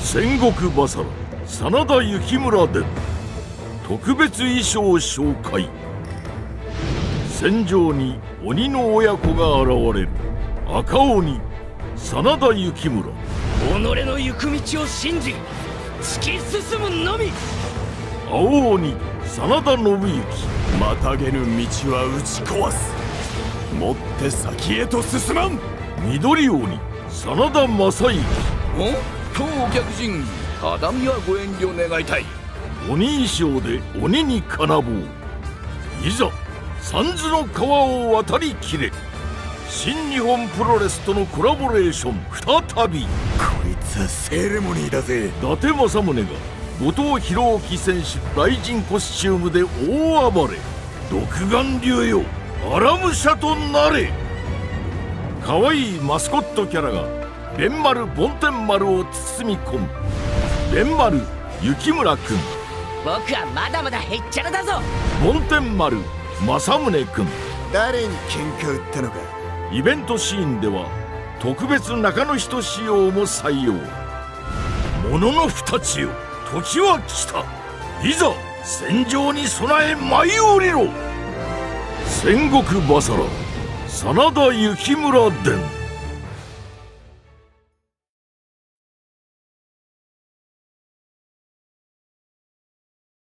戦国バサラ真田幸村伝特別衣装紹介。戦場に鬼の親子が現れる。赤鬼真田幸村。 己の行く道を信じ突き進むのみ。 青鬼真田信之。 またげぬ道は打ち壊す。もって先へと進まん。 緑鬼真田正幸。 当客人、ただみはご遠慮願いたい。 鬼衣装で鬼に金棒。いざ三途の川を渡りきれ。新日本プロレスとのコラボレーション再び。 こいつはセレモニーだぜ。 伊達政宗が後藤弘樹選手雷神コスチュームで大暴れ。独眼竜よアラムシャとなれ。可愛いマスコットキャラが弁丸梵天丸を包み込む。弁丸幸村くん。 僕はまだまだへっちゃらだぞ。 梵天丸正宗くん。 誰に喧嘩売ったのか。 イベントシーンでは特別中の人仕様も採用。ものの二つよ時は来た。いざ戦場に備え舞い降りろ。戦国バサラ真田幸村伝。